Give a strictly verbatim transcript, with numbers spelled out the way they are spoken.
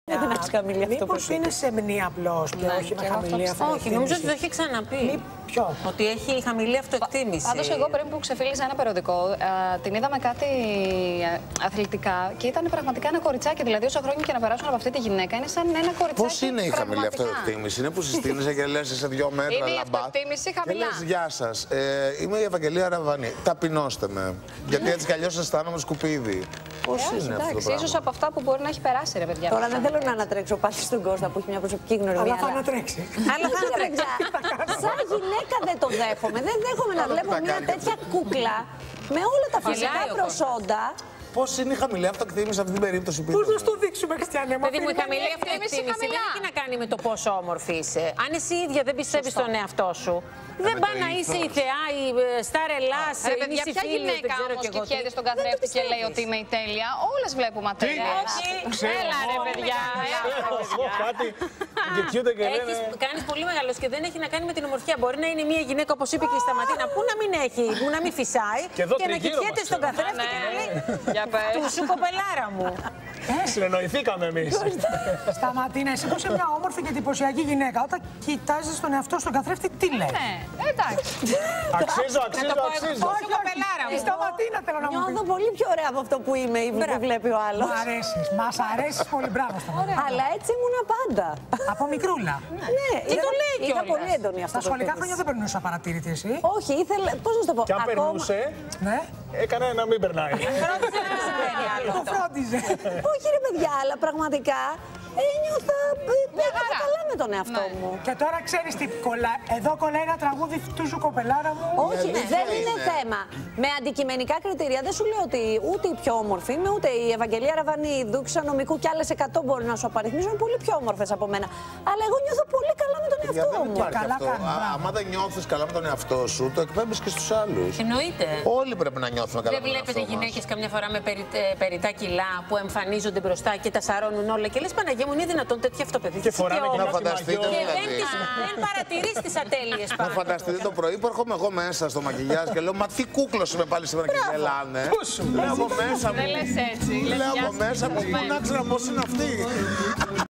Δεν έχει χαμηλή αυτό. Μήπως είναι σεμνή απλώς και Ναι, όχι με χαμηλή αυτοεκτίμηση. Όχι, νομίζω ότι το έχει ξαναπεί. Μη... Ποιο? Ότι έχει χαμηλή αυτοεκτίμηση. Πάντως εγώ πριν που ξεφύλιζα ένα περιοδικό, α, την είδαμε κάτι α, αθλητικά και ήταν πραγματικά ένα κοριτσάκι. Δηλαδή, όσα χρόνια και να περάσουν από αυτή τη γυναίκα, είναι σαν ένα κοριτσάκι. Πώς είναι η χαμηλή αυτοεκτίμηση? Είναι που συστήνεσαι και λες σε δύο μέτρα είναι η λαμπά. αυτοεκτίμηση χαμηλά. Και λες, γεια σας, ε, είμαι η Ευαγγελία Ραβανή. Ταπεινώστε με. Γιατί έτσι κι αλλιώς αισθάνομαι σκουπίδι. Πώς ε, είναι όχι, αυτό το εντάξει, πράγμα? ίσως από αυτά που μπορεί να έχει περάσει, ρε παιδιά. Τώρα δεν θέλω να ανατρέξω πάλι στον Κώστα που έχει μια προσωπική γνωριμία. Αλλά θα ανατρέξει. Αλλά θα ανατρέξει. Σαν γυναίκα δεν το δέχομαι. Δεν δέχομαι να βλέπω μια τέτοια κούκλα με όλα τα φυσικά προσόντα. Πώς είναι η χαμηλή αυτοεκτίμηση σε αυτή την περίπτωση? Πώς να στο δείξουμε, Χριστιανέ? Παιδί μου, η χαμηλή αυτοεκτίμηση δεν έχει να κάνει με το πόσο όμορφη είσαι. Αν εσύ ίδια δεν πιστεύεις στον εαυτό σου, δεν πάει να είσαι η θεά, η Σταρ Ελλάς, η παιδιά, ποια γυναίκα όμως κοιτιέται στον καθρέφτη και λέει ότι είμαι η τέλεια? Όλες βλέπουμε ατέλεια. Όχι, έλα ρε παιδιά. Κάτι κοιτιούνται και λένε. Κάνεις πολύ μεγάλος και δεν έχει να κάνει με την ομορφιά. Μπορεί να είναι μια γυναίκα, όπως είπε και η Σταματίνα, που να μην έχει, που να μην φυσάει και να κοιτιέται στον καθρέφτη και να λέει του σου κοπελάρα μου. Συνεννοηθήκαμε εμείς. Σταματίνα, εσύ που είσαι μια όμορφη και εντυπωσιακή γυναίκα, όταν κοιτάζεις τον εαυτό στον καθρέφτη, τι λες? Ναι, εντάξει. Αξίζω, αξίζω, αξίζω. Όχι, κοπελάρα μου. Σταματίνα, θέλω να μου πεις. Νιώθω πολύ πιο ωραία από αυτό που είμαι ή που βλέπει ο άλλος. Μ' αρέσεις, μας αρέσεις πολύ, μπράβο Σταματίνα. Αλλά έτσι ήμουνα πάντα. Από μικρούλα. Ναι, Τι το λέει είχα κιόλας. πολύ έντονη Στα αυτοεκτίμηση. σχολικά χρόνια δεν περνούσα παρατήρητη εσύ. Όχι, ήθελε. Πώς να σου το πω. Κι αν περνούσε, Ναι, έκανε να μην περνάει. Φρόντισε να μην συμβαίνει άλλο το αυτό. φρόντιζε. Όχι ρε παιδιά, αλλά πραγματικά ένιωθα ε, καλά με τον εαυτό μου. Και τώρα ξέρεις τι κολλά. Εδώ κολλάει ένα τραγούδι του σου κοπελάρα μου. Όχι, αλήθεια δεν είναι είναι. θέμα. Με αντικειμενικά κριτήρια δεν σου λέω ότι ούτε η πιο όμορφη είμαι, ούτε η Ευαγγελία Ραβανή, η Δούξα Νομικού και άλλες εκατό μπορεί να σου απαριθμίσουν. Είναι πολύ πιο όμορφες από μένα. Αλλά εγώ νιώθω πολύ καλά με τον Για εαυτό δεν μου. υπάρχει Καλά αυτό. κάνεις, Α, μπράβο. άμα δεν νιώθεις καλά με τον εαυτό σου, το εκπέμπεις και στους άλλους. Εννοείται. Όλοι πρέπει να νιώθουμε καλά Δεν με τον εαυτό βλέπετε μας. γυναίκες καμιά φορά με περι, ε, περιτά κιλά που εμφανίζονται μπροστά και τα σαρώνουν όλα και λες Παναγία μου, είναι δυνατόν τέτοιο αυτό παιδί? Και φοράνε και Να κάτι φανταστείτε μαγιό. Και δεν, δηλαδή. τις, δεν παρατηρείς τις ατέλειες Να πάνω. φανταστείτε το πρωί που έρχομαι εγώ μέσα στο μακιγιάζ και λέω Μα τι κούκλος είμαι πάλι σήμερα και γελάνε. Λέω από μέσα μου. Δεν λες έτσι. Λέω από μέσα μου. Πού να ξέρω πώς είναι αυτή.